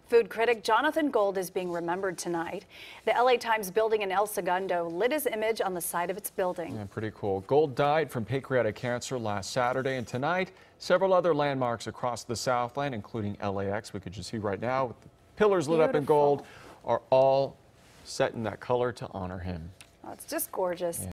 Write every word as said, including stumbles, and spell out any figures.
Food critic Jonathan Gold is being remembered tonight. The L A Times building in El Segundo lit his image on the side of its building. Yeah, pretty cool. Gold died from pancreatic cancer last Saturday, and tonight several other landmarks across the Southland, including L A X, we could just see right now with the pillars lit up in gold, are all set in that color to honor him. Oh, it's just gorgeous. Yeah.